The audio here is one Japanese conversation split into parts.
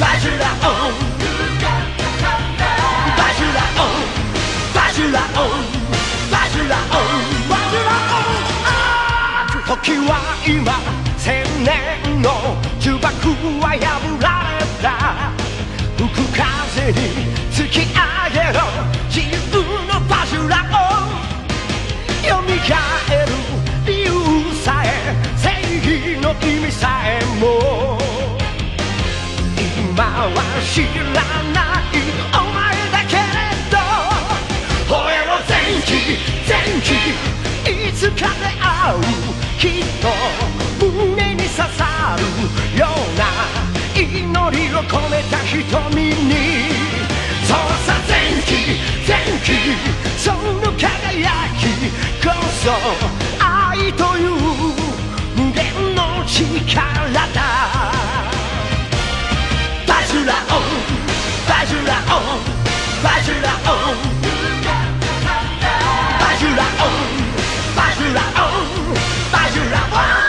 バジュラオンバジュラオンバジュラオンバジュラオンバジュラオン時は今千年の呪縛は破られた吹く風に突き上げろ自由のバジュラオン蘇る理由さえ正義の意味さえも今は知らないお前だけれど吠えろ前期前期いつかで会うきっと胸に刺さるような祈りを込めた瞳にそうさ前期前期その輝きこそ愛という無限の力だバジュラオンバジュラオンバジュラオンバジュラオンバジュラオンバジュラオン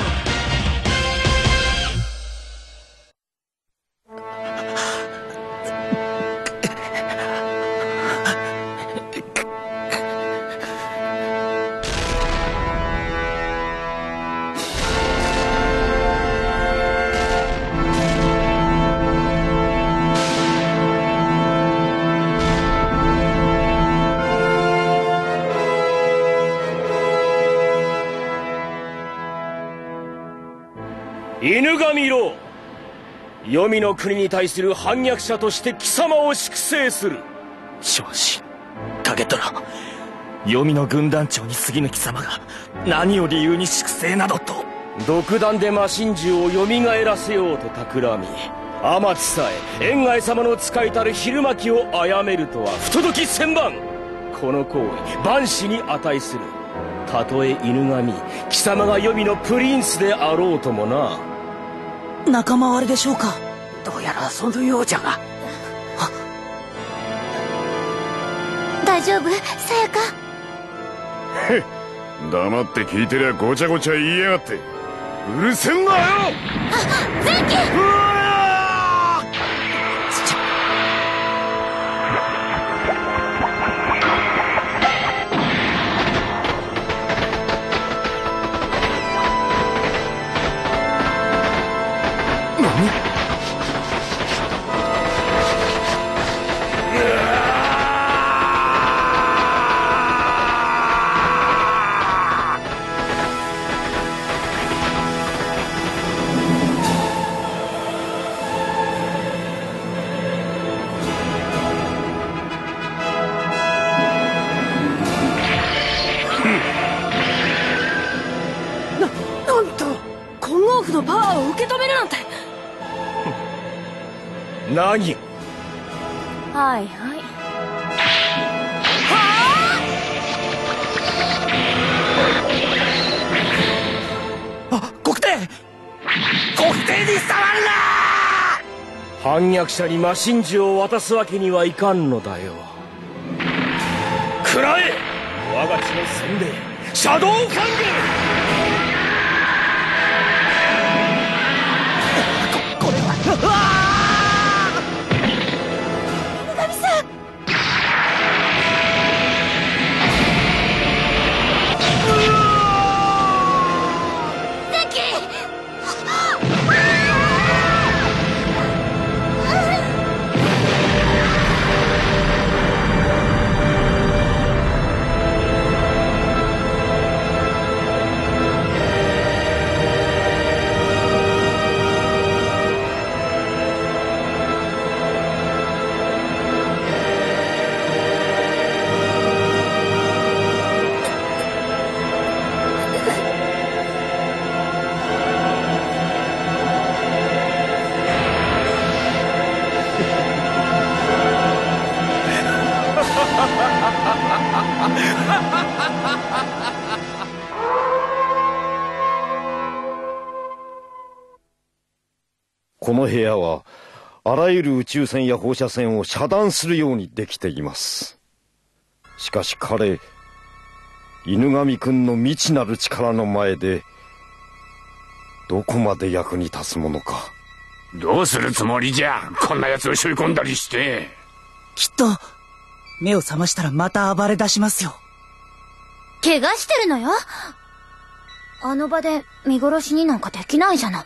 犬神郎、黄泉の国に対する反逆者として貴様を粛清する。 しかし竹虎、黄泉の軍団長に過ぎぬ貴様が何を理由に粛清などと。 独断で魔真珠を蘇らせようと企み天地さえ円外様の使いたる昼巻きを殺めるとは不届き千万。この行為万死に値する。たとえ犬神貴様が黄泉のプリンスであろうともな。 仲間割れでしょうか。 どうやらそのようじゃが。 大丈夫さやか。 へっ、黙って聞いてりゃごちゃごちゃ言いやがってうるせんなよ。 前期なんと金剛符のパワーを受け止めるなんて。 何？ はいはい。 あ、国帝に触るな。 反逆者に魔真珠を渡すわけにはいかんのだよ。食らえ我が血の洗礼シャドウカング。 これはこの部屋はあらゆる宇宙船や放射線を遮断するようにできています。しかし彼、犬神くんの未知なる力の前でどこまで役に立つものかどうするつもりじゃ、こんな奴を背負い込んだりして。 きっと目を覚ましたらまた暴れ出しますよ。 怪我してるのよ。あの場で見殺しになんかできないじゃない。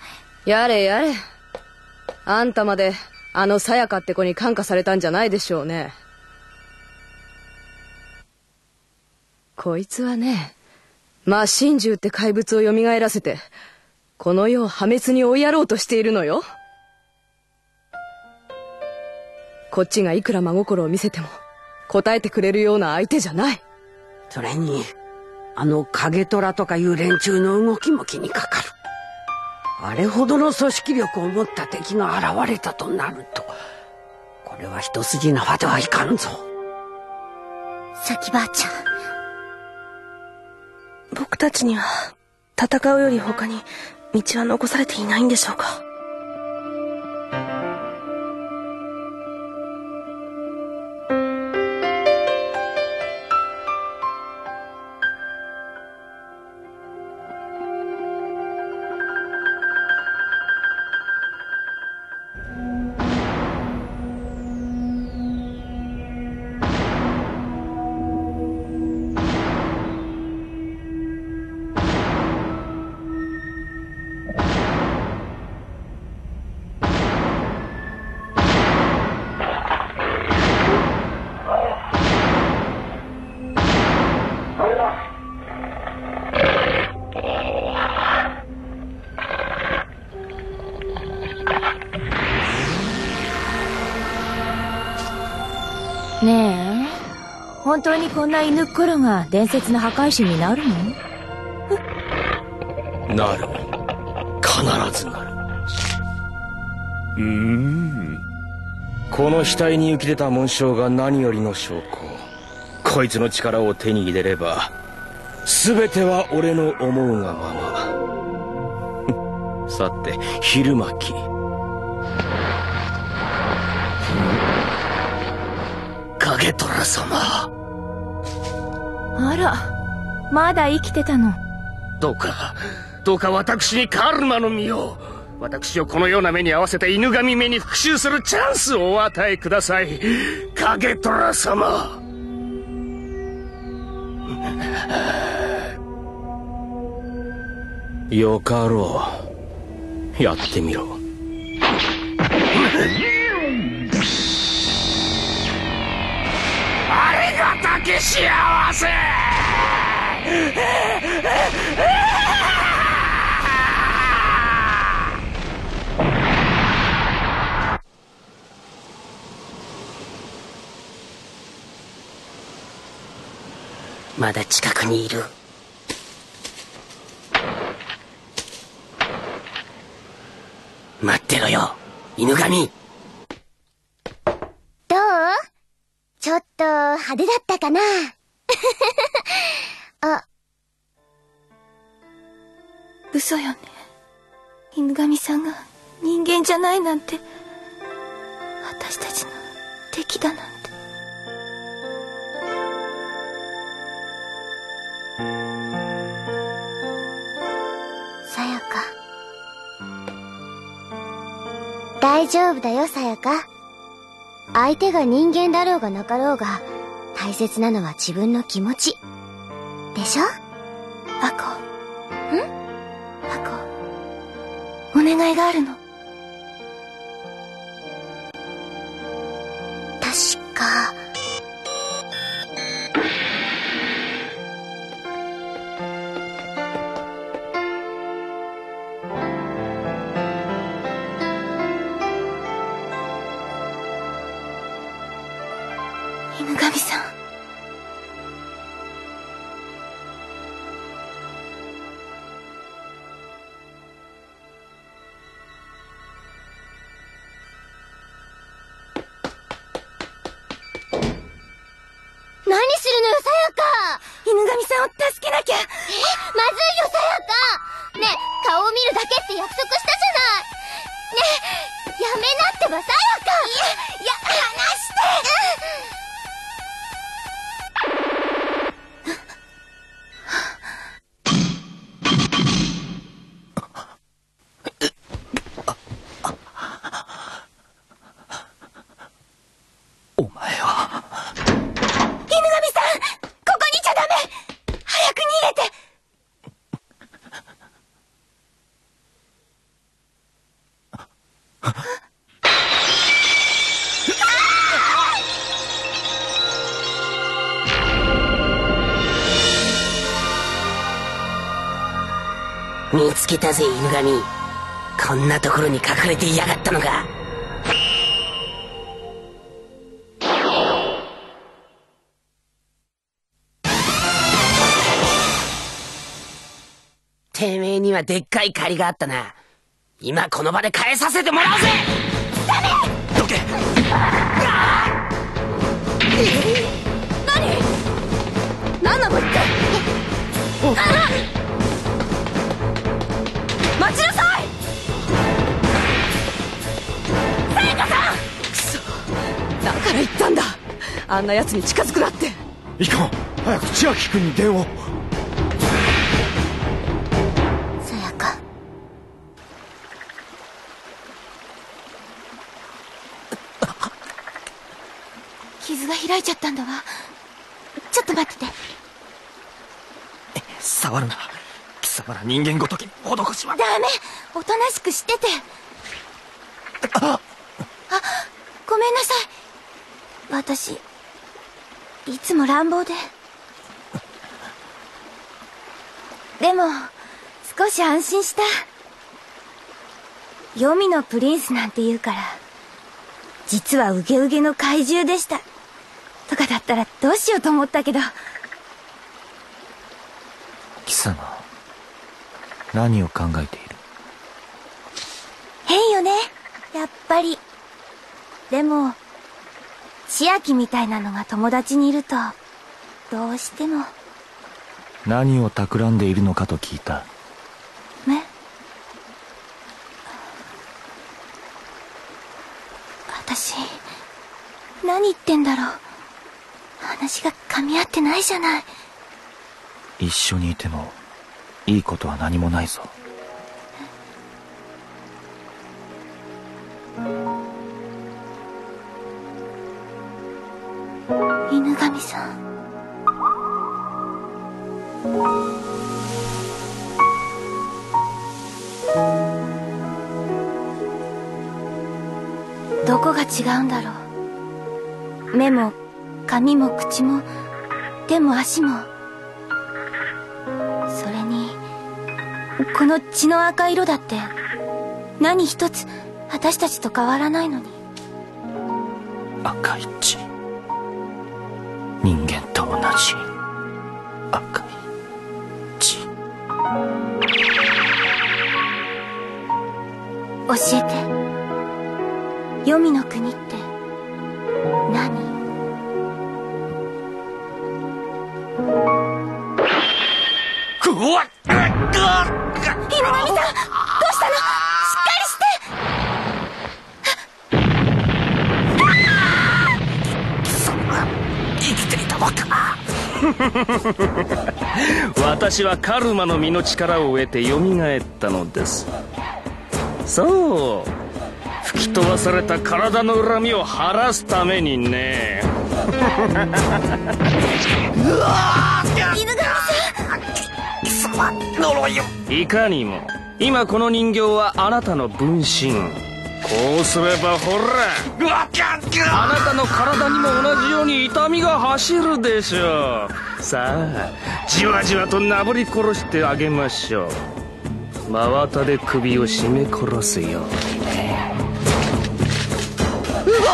やれやれ。あんたまであのさやかって子に感化されたんじゃないでしょうね。こいつはね、魔神獣って怪物を蘇らせてこの世を破滅に追いやろうとしているのよ。こっちがいくら真心を見せても答えてくれるような相手じゃない。 それにあの影虎とかいう連中の動きも気にかかる。あれほどの組織力を持った敵が現れたとなると、これは一筋縄ではいかんぞ。 咲ばあちゃん、 僕たちには戦うより他に道は残されていないんでしょうか。 ねえ、本当にこんな犬っころが伝説の破壊神になるの？ なる。必ずなる。この額に浮き出た紋章が何よりの証拠。こいつの力を手に入れれば全ては俺の思うがまま。さて、昼巻き。 影虎様。 あら、まだ生きてたの。 どうか私にカルマの実を、私をこのような目に合わせた犬神目に復讐するチャンスをお与えください、影虎様。よかろう、やってみろ。 ありがたき幸せ。 まだ近くにいる。待ってろよ、犬神。 どう？ちょっと派手だったかな？あ、 嘘よね。犬神さんが人間じゃないなんて、私たちの敵だなんて。 さやか、大丈夫だよ、さやか。相手が人間だろうがなかろうが、大切なのは自分の気持ちでしょ？ アコ。アコ、お願いがあるの。 確か犬神さん。 何するのよ、さやか。 犬神さんを助けなきゃ。 まずいよ、さやか。ねえ、顔を見るだけって約束したじゃない。ねえ、やめなってば、さやか。いや、離して。 見つけたぜ犬神。こんなところに隠れていやがったのか。てめえにはでっかい借りがあったな。今この場で返させてもらうぜ。ダメ。どけ。 何なの一体。待ちなさい。聖子さん。くそ、だから言ったんだ、あんな奴に近づくなって。 いかん、早く千秋君に電話。 さやか。傷が開いちゃったんだわ。ちょっと待ってて。 触るな。貴様ら人間ごときに施しは。 ダメ、おとなしくしてて。あ、ごめんなさい。私いつも乱暴で。でも少し安心した。黄泉のプリンスなんて言うから、実はウゲウゲの怪獣でしたとかだったらどうしようと思ったけど。 貴様、何を考えている？ 変よね、やっぱり。でも千秋みたいなのが友達にいるとどうしても。 何を企んでいるのかと聞いた。 ね。私何言ってんだろう。話が噛み合ってないじゃない。 一緒にいてもいいことは何もないぞ。 犬神さん。どこが違うんだろう。目も髪も口も手も足も。それにこの血の赤色だって何一つ私たちと変わらないのに。 赤い血、人間と同じ赤い血。 教えて、黄泉の国って何？ うわっ、 犬神さん、どうしたの？しっかりして。 貴様、生きていたのか。 私はカルマの実の力を得て蘇ったのです。そう、吹き飛ばされた体の恨みを晴らすためにね。 うわー、犬神さん、呪いよ。 いかにも、今この人形はあなたの分身。こうすればほら、あなたの体にも同じように痛みが走るでしょう。さあ、じわじわとなぶり殺してあげましょう。真綿で首を絞め殺すようにね。 うわ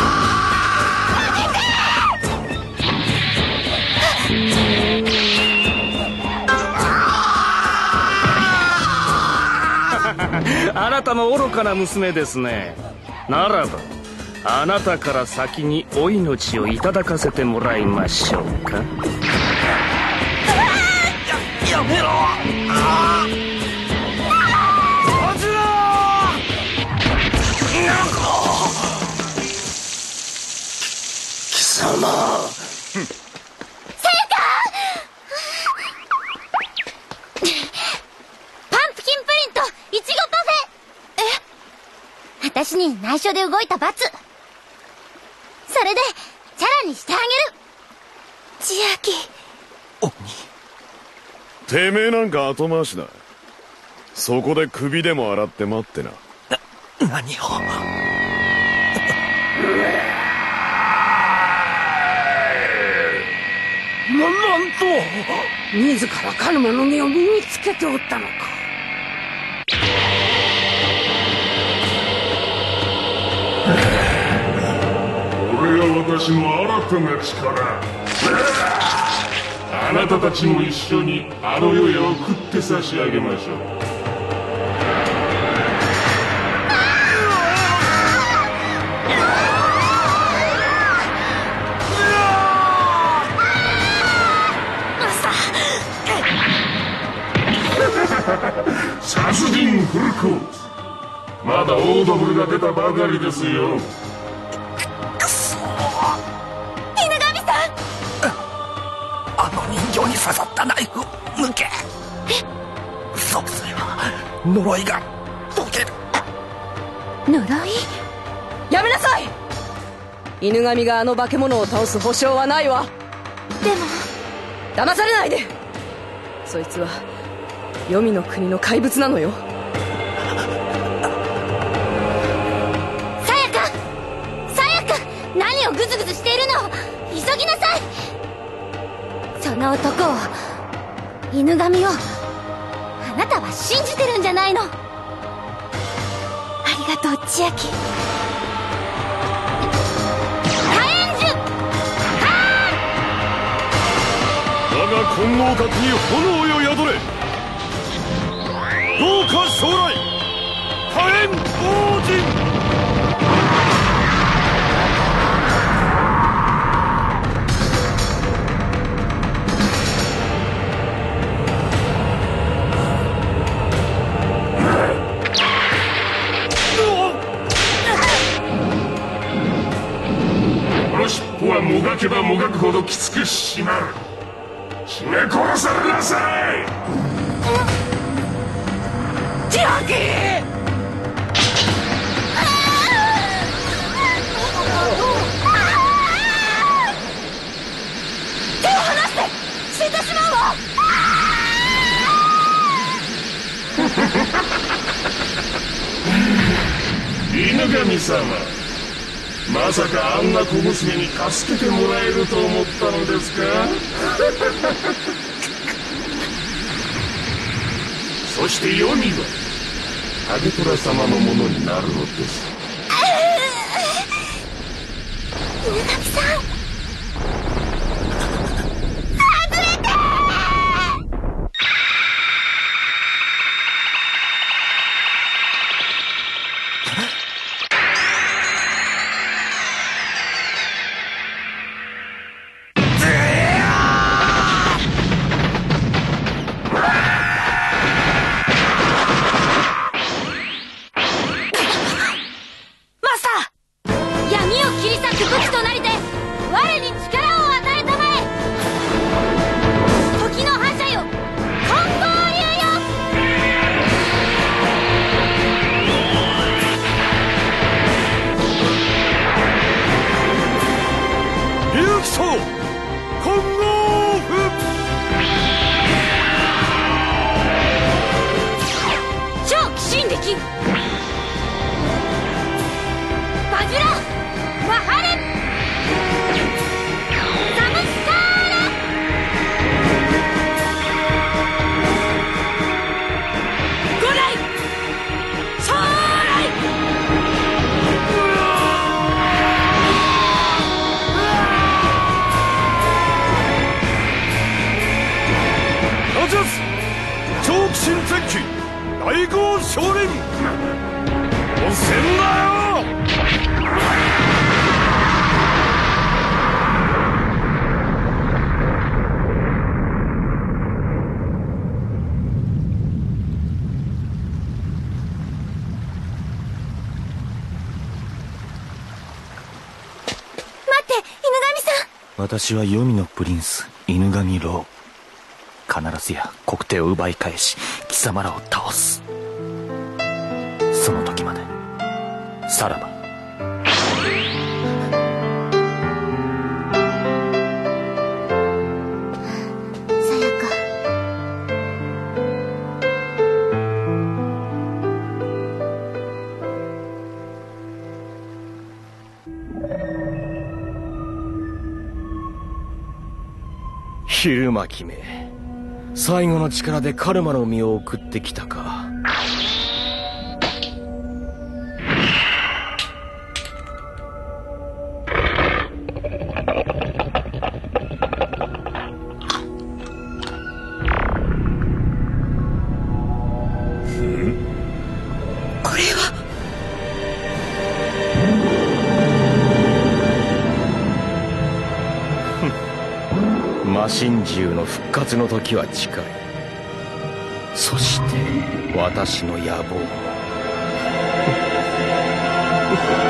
あなたも愚かな娘ですね。ならばあなたから先にお命をいただかせてもらいましょうか。 やめろ。 貴様。 私に内緒で動いた罰。それでチャラにしてあげる。 千秋。 鬼。 てめえなんか後回しだ。そこで首でも洗って待ってな。 何を。 なんと自らカルマの実を身につけておったのか。 私の新たな力。あなたたちも一緒にあの世へ送って差し上げましょう。殺人フルコース。まだオードブルが出たばかりですよ。 くそー。 犬神さん、 あの人形に刺さったナイフを抜け。そうすれば呪いが解ける。 呪い？ やめなさい。犬神があの化け物を倒す保証はないわ。 でも騙されないで。そいつは黄泉の国の怪物なのよ。 さやか、さやか、何をグズグズしているの。急ぎなさい。その男を、犬神を、あなたは信じてるんじゃないの。ありがとう、千秋。 我が金剛閣に炎よ宿れ。どうか将来火炎王神。 この尻尾はもがけばもがくほどきつく締まる。締め殺されなさい。 千秋。 手を離して。死んでしまうわ。 犬神様、まさかあんな小娘に助けてもらえると思ったのですか。そして黄泉は影虎様のものになるのです。 犬神さん、外れて。 私は黄泉のプリンス犬神ロー。必ずや国手を奪い返し貴様らを倒す。その時までさらば。 さやか、 昼巻め、最後の力でカルマの身を送ってきたか。 魔神獣の復活の時は近い。そして私の野望も